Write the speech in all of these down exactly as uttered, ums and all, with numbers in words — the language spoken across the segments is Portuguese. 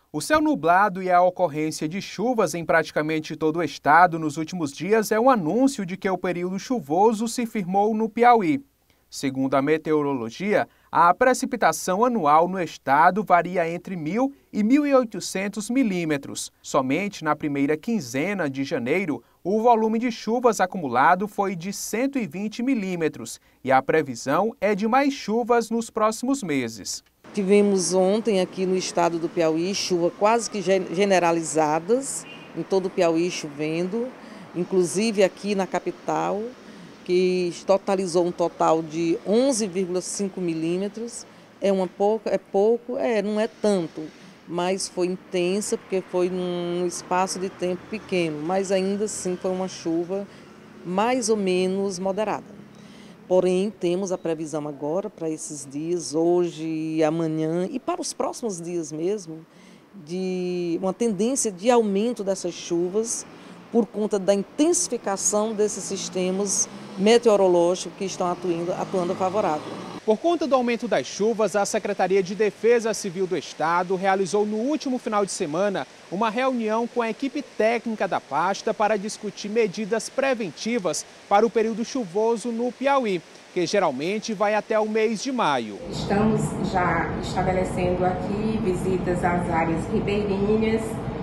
O céu nublado e a ocorrência de chuvas em praticamente todo o estado nos últimos dias é um anúncio de que o período chuvoso se firmou no Piauí. Segundo a meteorologia, a precipitação anual no estado varia entre mil e mil e oitocentos milímetros. Somente na primeira quinzena de janeiro, o volume de chuvas acumulado foi de cento e vinte milímetros e a previsão é de mais chuvas nos próximos meses. Tivemos ontem aqui no estado do Piauí chuva quase que generalizadas, em todo o Piauí chovendo, inclusive aqui na capital, que totalizou um total de onze vírgula cinco milímetros. É uma pouca, é pouco, é, não é tanto, mas foi intensa porque foi num espaço de tempo pequeno, mas ainda assim foi uma chuva mais ou menos moderada. Porém, temos a previsão agora para esses dias, hoje e amanhã, e para os próximos dias mesmo, de uma tendência de aumento dessas chuvas por conta da intensificação desses sistemas meteorológicos que estão atuando, atuando favorável. Por conta do aumento das chuvas, a Secretaria de Defesa Civil do Estado realizou no último final de semana uma reunião com a equipe técnica da pasta para discutir medidas preventivas para o período chuvoso no Piauí, que geralmente vai até o mês de maio. Estamos já estabelecendo aqui visitas às áreas ribeirinhas.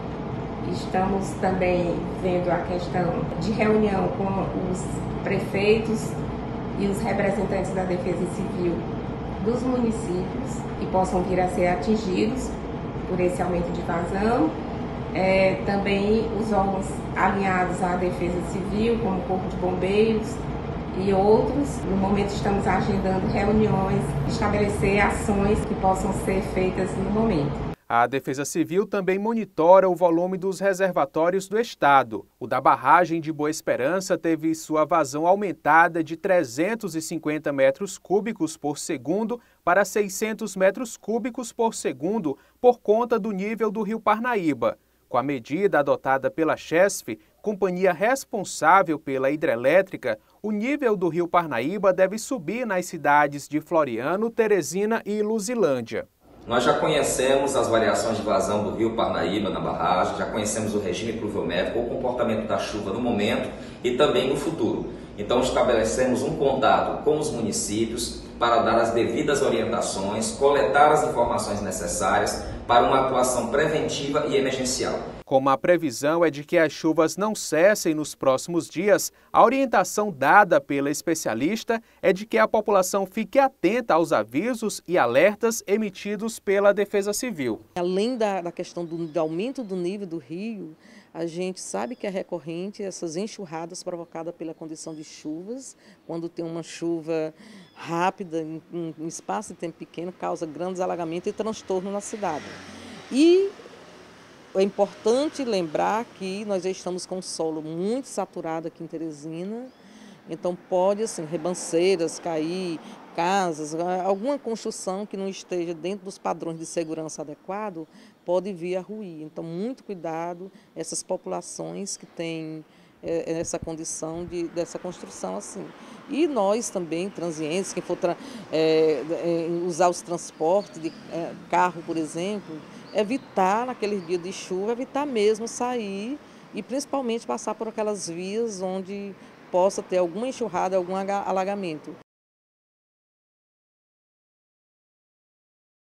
Estamos também vendo a questão de reunião com os prefeitos e os representantes da Defesa Civil dos municípios que possam vir a ser atingidos por esse aumento de vazão. É, também os órgãos alinhados à Defesa Civil, como o Corpo de Bombeiros e outros. No momento estamos agendando reuniões, estabelecer ações que possam ser feitas no momento. A Defesa Civil também monitora o volume dos reservatórios do estado. O da barragem de Boa Esperança teve sua vazão aumentada de trezentos e cinquenta metros cúbicos por segundo para seiscentos metros cúbicos por segundo por conta do nível do Rio Parnaíba. Com a medida adotada pela Chesf, companhia responsável pela hidrelétrica, o nível do Rio Parnaíba deve subir nas cidades de Floriano, Teresina e Luzilândia. Nós já conhecemos as variações de vazão do Rio Parnaíba na barragem, já conhecemos o regime pluviométrico, o comportamento da chuva no momento e também no futuro. Então estabelecemos um contato com os municípios para dar as devidas orientações, coletar as informações necessárias para uma atuação preventiva e emergencial. Como a previsão é de que as chuvas não cessem nos próximos dias, a orientação dada pela especialista é de que a população fique atenta aos avisos e alertas emitidos pela Defesa Civil. Além da, da questão do, do aumento do nível do rio, a gente sabe que é recorrente essas enxurradas provocadas pela condição de chuvas. Quando tem uma chuva rápida, em um espaço de tempo pequeno, causa grandes alagamentos e transtorno na cidade. E é importante lembrar que nós já estamos com o solo muito saturado aqui em Teresina, então pode, assim, ribanceiras cair, casas, alguma construção que não esteja dentro dos padrões de segurança adequado pode vir a ruir. Então, muito cuidado, essas populações que têm é, essa condição de, dessa construção assim. E nós também, transientes, quem for tra é, é, usar os transportes de é, carro, por exemplo, evitar naqueles dias de chuva, evitar mesmo sair e principalmente passar por aquelas vias onde possa ter alguma enxurrada, algum alagamento.